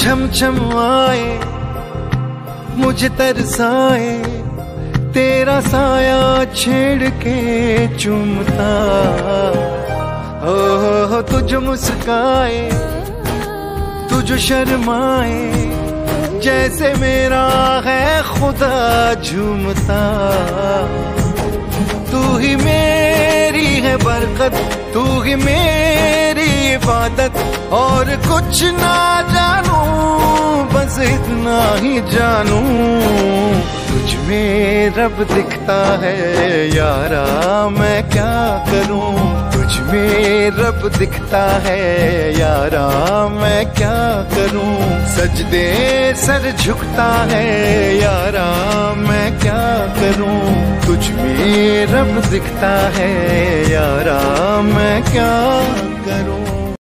छम छम आए मुझे तरसाए, तेरा साया छेड़ के चूमता। हो तुझ मुस्काए तुझ शर्माए, जैसे मेरा है खुदा झूमता। तू ही मेरी है बरकत, तू ही मेरी इबादत, और कुछ ना जानू बस इतना ही जानू। तुझ में रब दिखता है यारा मैं क्या करूं, तुझ में रब दिखता है यारा मैं क्या करूं। सजदे सर झुकता है यारा मैं क्या करूं, तुझ में रब दिखता है यारा मैं क्या करूं।